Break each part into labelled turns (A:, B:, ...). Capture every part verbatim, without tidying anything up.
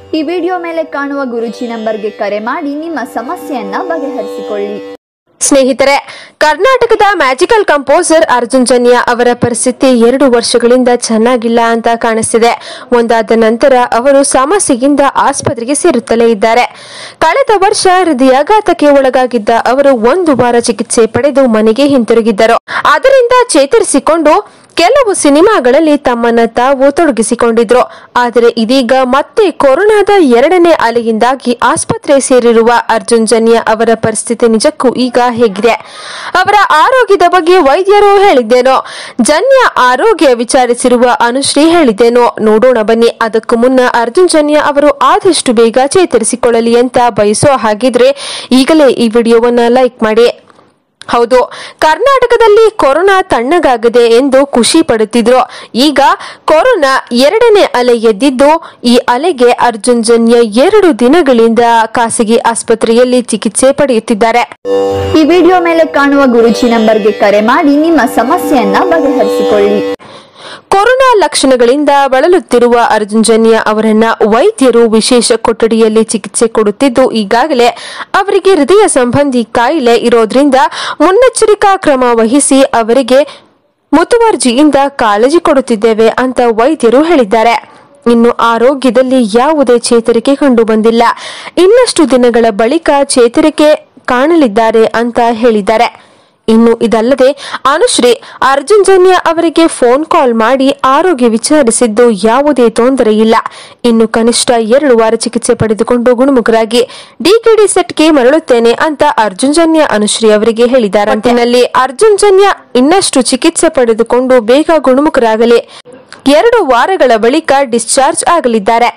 A: ಈ ವಿಡಿಯೋ ಮೇಲೆ ಕಾಣುವ ಗುರುಜಿ ನಂಬರ್ಗೆ ಕರೆ ಮಾಡಿ ನಿಮ್ಮ ಸಮಸ್ಯೆಯನ್ನ ಬಗೆಹರಿಸಿಕೊಳ್ಳಿ.
B: ಸ್ನೇಹಿತರೆ, ಕರ್ನಾಟಕದ ಮ್ಯಾಜಿಕಲ್ ಕಂಪೋಸರ್ ಅರ್ಜುನ್ ಜನ್ಯ ಅವರ ಪರಿಸ್ಥಿತಿ ಎರಡು ವರ್ಷಗಳಿಂದ ಚೆನ್ನಾಗಿಲ್ಲ ಅಂತ ಕಾಣಿಸ್ತಿದೆ. ಒಂದಾದ ನಂತರ ಅವರು ಸಮಸ್ಯೆಯಿಂದ ಆಸ್ಪತ್ರೆಗೆ ಸೇರುತ್ತಲೇ ಇದ್ದಾರೆ. ಕಳೆದ ವರ್ಷ ಹೃದಯಾಘಾತಕ್ಕೆ ಒಳಗಾಗಿದ್ದ ಅವರು ಒಂದು ವಾರ ಚಿಕಿತ್ಸೆ ಪಡೆದು ಮನೆಗೆ ಹಿಂತಿರುಗಿದ್ದರು. ಅದರಿಂದ ಚೇತರಿಸಿಕೊಂಡು ಕೆಲವು ಸಿನಿಮಾಗಳಲ್ಲಿ ತಮ್ಮನ್ನ ತಾವು ತೊಡಗಿಸಿಕೊಂಡಿದ್ರು. ಆದರೆ ಇದೀಗ ಮತ್ತೆ ಕೊರೋನಾದ ಎರಡನೇ ಅಲೆಯಿಂದಾಗಿ ಆಸ್ಪತ್ರೆ ಸೇರಿರುವ ಅರ್ಜುನ್ ಜನ್ಯ ಅವರ ಪರಿಸ್ಥಿತಿ ನಿಜಕ್ಕೂ ಈಗ ಹೇಗಿದೆ? ಅವರ ಆರೋಗ್ಯದ ಬಗ್ಗೆ ವೈದ್ಯರು ಹೇಳಿದ್ದೇನೋ? ಜನ್ಯ ಆರೋಗ್ಯ ವಿಚಾರಿಸಿರುವ ಅನುಶ್ರೀ ಹೇಳಿದ್ದೇನೋ? ನೋಡೋಣ ಬನ್ನಿ. ಅದಕ್ಕೂ ಮುನ್ನ ಅರ್ಜುನ್ ಜನ್ಯ ಅವರು ಆದಷ್ಟು ಬೇಗ ಚೇತರಿಸಿಕೊಳ್ಳಲಿ ಅಂತ ಬಯಸೋ ಹಾಗಿದ್ರೆ ಈಗಲೇ ಈ ವಿಡಿಯೋವನ್ನ ಲೈಕ್ ಮಾಡಿ. ಹೌದು, ಕರ್ನಾಟಕದಲ್ಲಿ ಕೊರೋನಾ ತಣ್ಣಗಾಗದೆ ಎಂದು ಖುಷಿ ಪಡುತ್ತಿದ್ರು. ಈಗ ಕೊರೋನಾ ಎರಡನೇ ಅಲೆ ಎದ್ದಿದ್ದು ಈ ಅಲೆಗೆ ಅರ್ಜುನ್ ಜನ್ಯ ಎರಡು ದಿನಗಳಿಂದ ಖಾಸಗಿ ಆಸ್ಪತ್ರೆಯಲ್ಲಿ ಚಿಕಿತ್ಸೆ ಪಡೆಯುತ್ತಿದ್ದಾರೆ.
A: ಈ ವಿಡಿಯೋ ಮೇಲೆ ಕಾಣುವ ಗುರುಜಿ ನಂಬರ್ಗೆ ಕರೆ ಮಾಡಿ ನಿಮ್ಮ ಸಮಸ್ಯೆಯನ್ನ ಬಗೆಹರಿಸಿಕೊಳ್ಳಿ.
B: ಕೊರೋನಾ ಲಕ್ಷಣಗಳಿಂದ ಬಳಲುತ್ತಿರುವ ಅರ್ಜುನ್ ಜನ್ಯ ಅವರನ್ನ ವೈದ್ಯರು ವಿಶೇಷ ಕೊಠಡಿಯಲ್ಲಿ ಚಿಕಿತ್ಸೆ ಕೊಡುತ್ತಿದ್ದು, ಈಗಾಗಲೇ ಅವರಿಗೆ ಹೃದಯ ಸಂಬಂಧಿ ಕಾಯಿಲೆ ಇರೋದ್ರಿಂದ ಮುನ್ನೆಚ್ಚರಿಕಾ ಕ್ರಮ ವಹಿಸಿ ಅವರಿಗೆ ಮುತುವರ್ಜಿಯಿಂದ ಕಾಳಜಿ ಕೊಡುತ್ತಿದ್ದೇವೆ ಅಂತ ವೈದ್ಯರು ಹೇಳಿದ್ದಾರೆ. ಇನ್ನು ಆರೋಗ್ಯದಲ್ಲಿ ಯಾವುದೇ ಚೇತರಿಕೆ ಕಂಡು ಬಂದಿಲ್ಲ. ಇನ್ನಷ್ಟು ದಿನಗಳ ಬಳಿಕ ಚೇತರಿಕೆ ಕಾಣಲಿದ್ದಾರೆ ಅಂತ ಹೇಳಿದ್ದಾರೆ. ಇನ್ನು ಇದಲ್ಲದೆ ಅನುಶ್ರೀ ಅರ್ಜುನ್ ಜನ್ಯ ಅವರಿಗೆ ಫೋನ್ ಕಾಲ್ ಮಾಡಿ ಆರೋಗ್ಯ ವಿಚಾರಿಸಿದ್ದು ಯಾವುದೇ ತೊಂದರೆ ಇಲ್ಲ. ಇನ್ನು ಕನಿಷ್ಠ ಎರಡು ವಾರ ಚಿಕಿತ್ಸೆ ಪಡೆದುಕೊಂಡು ಗುಣಮುಖರಾಗಿ ಡಿಕೆಡಿ ಸೆಟ್ಗೆ ಮರಳುತ್ತೇನೆ ಅಂತ ಅರ್ಜುನ್ ಜನ್ಯ ಅನುಶ್ರೀ ಅವರಿಗೆ ಹೇಳಿದ್ದಾರೆ. ಅರ್ಜುನ್ ಜನ್ಯ ಇನ್ನಷ್ಟು ಚಿಕಿತ್ಸೆ ಪಡೆದುಕೊಂಡು ಬೇಗ ಗುಣಮುಖರಾಗಲಿ. ಎರಡು ವಾರಗಳ ಬಳಿಕ ಡಿಸ್ಚಾರ್ಜ್ ಆಗಲಿದ್ದಾರೆ.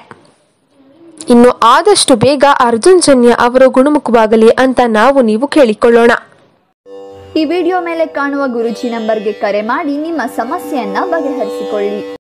B: ಇನ್ನು ಆದಷ್ಟು ಬೇಗ ಅರ್ಜುನ್ ಜನ್ಯ ಅವರು ಗುಣಮುಖವಾಗಲಿ ಅಂತ ನಾವು ನೀವು ಕೇಳಿಕೊಳ್ಳೋಣ.
A: ಈ ವಿಡಿಯೋ ಮೇಲೆ ಕಾಣುವ ಗುರುಜಿ ನಂಬರ್ಗೆ ಕರೆ ಮಾಡಿ ನಿಮ್ಮ ಸಮಸ್ಯೆಯನ್ನ ಬಗೆಹರಿಸಿಕೊಳ್ಳಿ.